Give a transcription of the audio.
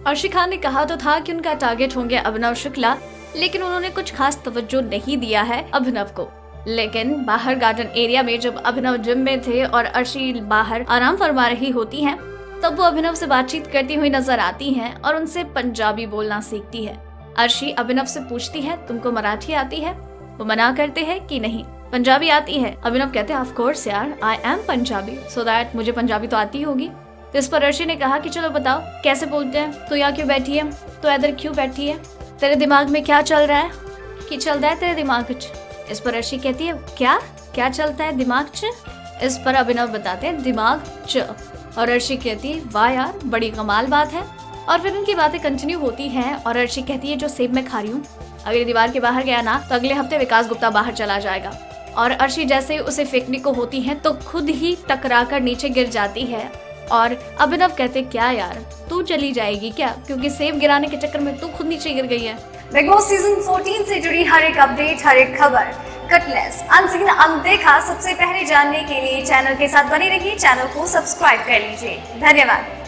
अर्शी खान ने कहा तो था कि उनका टारगेट होंगे अभिनव शुक्ला, लेकिन उन्होंने कुछ खास तवज्जो नहीं दिया है अभिनव को। लेकिन बाहर गार्डन एरिया में जब अभिनव जिम में थे और अर्शी बाहर आराम फरमा रही होती हैं, तब वो अभिनव से बातचीत करती हुई नजर आती हैं और उनसे पंजाबी बोलना सीखती है। अर्शी अभिनव से पूछती है, तुमको मराठी आती है? वो मना करते हैं कि नहीं, पंजाबी आती है। अभिनव कहते हैं, ऑफ कोर्स यार, I am Punjabi, so that मुझे पंजाबी तो आती होगी। तो इस पर अर्शी ने कहा कि चलो बताओ कैसे बोलते हैं, तो यहाँ क्यों बैठी है, तो इधर क्यों बैठी है, तेरे दिमाग में क्या चल रहा है, कि चल रहा है तेरे दिमाग च? इस पर अर्शी कहती है, क्या क्या चलता है दिमाग च? इस पर अभिनव बताते हैं, दिमाग च। और अर्शी कहती है, वाह यार, बड़ी कमाल बात है। और फिर उनकी बातें कंटिन्यू होती हैं और अर्शी कहती है, जो सेब मैं खा रही हूँ, अगर दीवार के बाहर गया ना तो अगले हफ्ते विकास गुप्ता बाहर चला जाएगा। और अर्शी जैसे उसे फेंकने को होती है तो खुद ही टकराकर नीचे गिर जाती है। और अभिनव कहते, क्या यार, तू चली जाएगी क्या, क्योंकि सेब गिराने के चक्कर में तू खुद नीचे गिर गई है। बिग बॉस सीजन 14 से जुड़ी हर एक अपडेट, हर एक खबर, कटलेस, अनसीन, अनदेखा सबसे पहले जानने के लिए चैनल के साथ बने रहिए। चैनल को सब्सक्राइब कर लीजिए। धन्यवाद।